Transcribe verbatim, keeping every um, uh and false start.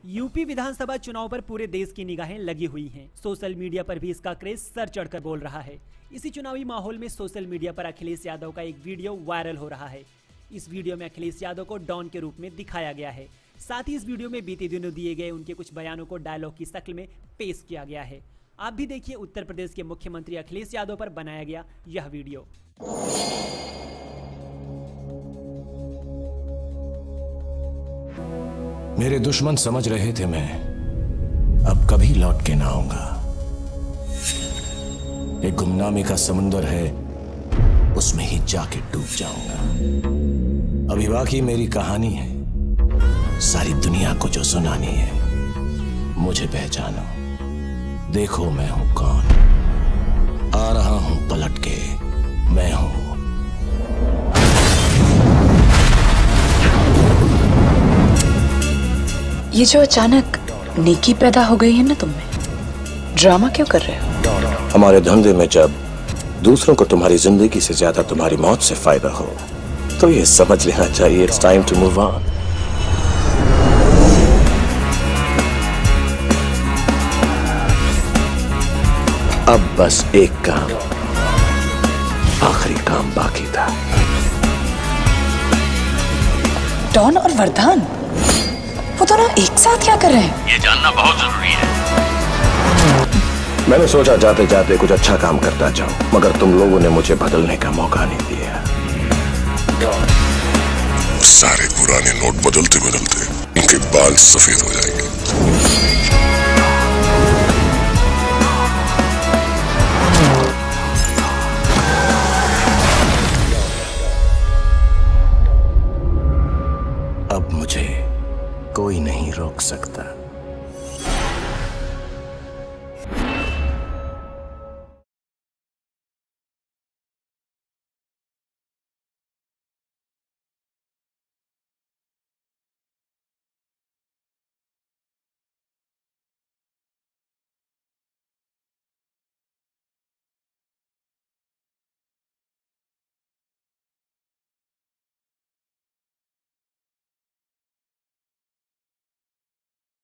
UP विधानसभा चुनाव पर पूरे देश की निगाहें लगी हुई हैं। सोशल मीडिया पर भी इसका क्रेज सर चढ़कर बोल रहा है। इसी चुनावी माहौल में सोशल मीडिया पर अखिलेश यादव का एक वीडियो वायरल हो रहा है। इस वीडियो में अखिलेश यादव को डॉन के रूप में दिखाया गया है। साथ ही इस वीडियो में बीते दिनों दिए गए उनके कुछ बयानों को डायलॉग की शक्ल में पेश किया गया है। आप भी देखिए उत्तर प्रदेश के मुख्यमंत्री अखिलेश यादव पर बनाया गया यह वीडियो। मेरे दुश्मन समझ रहे थे मैं अब कभी लौट के ना आऊंगा। एक गुमनामी का समुंदर है, उसमें ही जाके डूब जाऊंगा। अभी बाकी मेरी कहानी है, सारी दुनिया को जो सुनानी है। मुझे पहचानो, देखो मैं हूं कौन। आ रहा हूं पलट के, मैं हूं ये जो अचानक नेकी पैदा हो गई है ना तुम में, ड्रामा क्यों कर रहे हो? हमारे धंधे में जब दूसरों को तुम्हारी जिंदगी से ज्यादा तुम्हारी मौत से फायदा हो तो ये समझ लेना चाहिए it's time to move on. अब बस एक काम, आखिरी काम बाकी था। डॉन और वरदान वो दोनों एक साथ क्या कर रहे हैं? ये जानना बहुत जरूरी है। मैंने सोचा जाते जाते कुछ अच्छा काम करता जाऊं, मगर तुम लोगों ने मुझे बदलने का मौका नहीं दिया। सारे पुराने नोट बदलते बदलते इनके बाल सफेद हो जाएंगे। अब मुझे कोई नहीं रोक सकता।